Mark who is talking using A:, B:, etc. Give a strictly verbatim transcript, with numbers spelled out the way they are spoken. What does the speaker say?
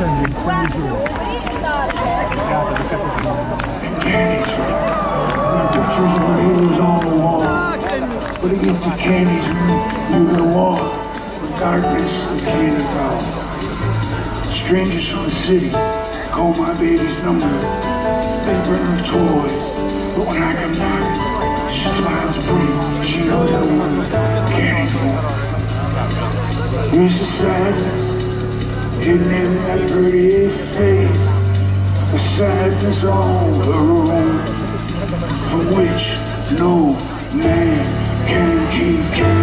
A: Candies. Pictures of heroes on the wall. But against the candies, you gotta walk. Darkness, the candy foul. Strangers from the city call my baby's number. They bring her toys, but when I come down, she smiles pretty. She knows I want candies more. Here's the sadness, hidden in that pretty face. The sadness on the road, from which no man can keep care.